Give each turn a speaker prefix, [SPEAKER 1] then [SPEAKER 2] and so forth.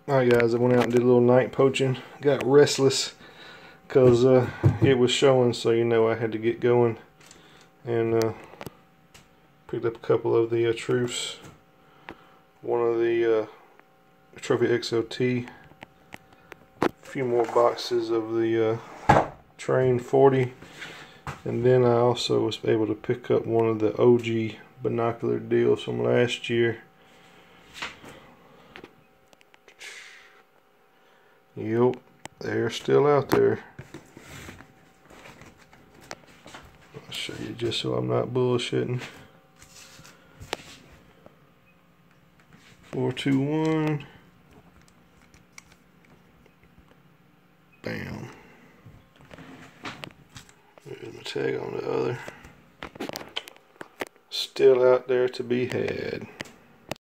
[SPEAKER 1] Alright guys, I went out and did a little night poaching. Got restless because it was showing, so you know I had to get going. And picked up a couple of the truths. One of the Trophy XOT. A few more boxes of the Train 40. And then I also was able to pick up one of the OG binocular deals from last year. Yep, they're still out there. I'll show you just so I'm not bullshitting. 421. Bam. There's my tag on the other. Still out there to be had.